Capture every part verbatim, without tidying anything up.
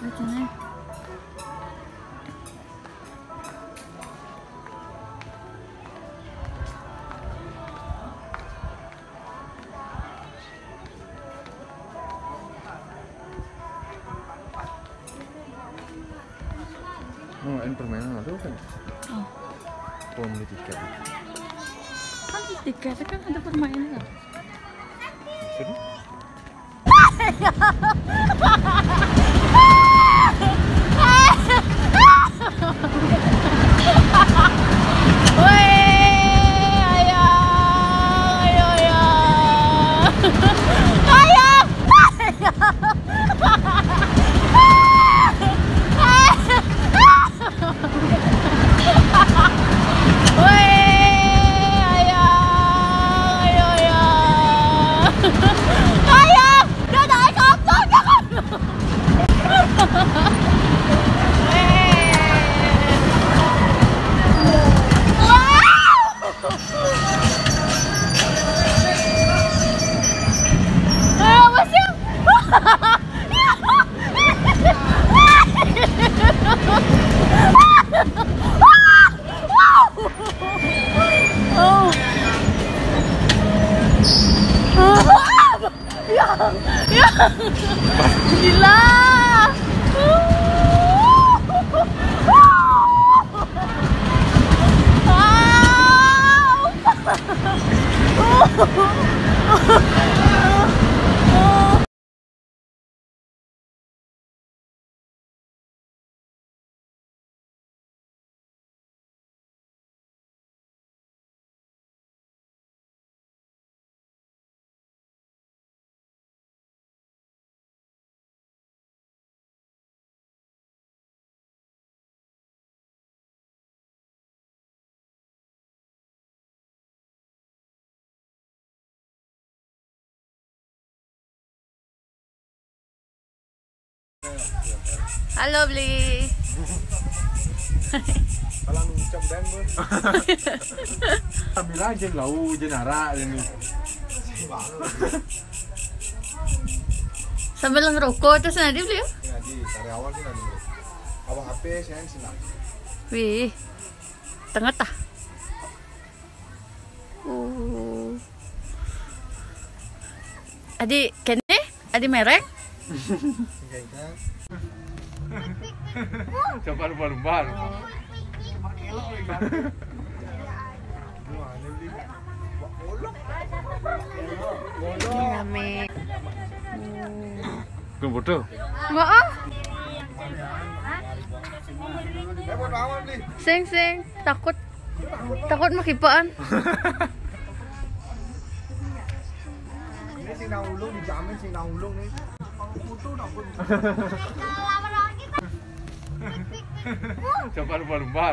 Bacanya. Oh, ini permainan ada kan? Oh. Oh, beli tiket. Kan tiket kan ada permainan. Serius? Gila. Halo Bli. Kalau ngucap dan bos. Ambil aja lau jenara ini. Sambil ngerokok terus nanti Bli ya? Nanti dari awal sih nanti. Abang H P saya sini. Wih, tengah tah. Uh. Adi kene? Adi merek? Coba lumba-lumba. Name. Kun foto. Enggak ah. Sing sing takut takut makipaan. Ini sing nang ulung dijamin sing nang ulung nih. Foto nang pun. Coba lumba-lumba.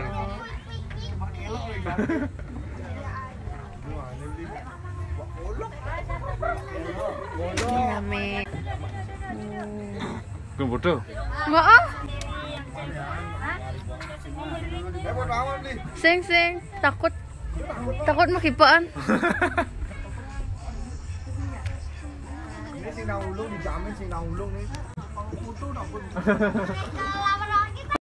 Name. Kun foto. Enggak ah. Sing sing takut takut makipaan. Ini sing nang ulung dijamin sing nang ulung nih. Foto nang pun.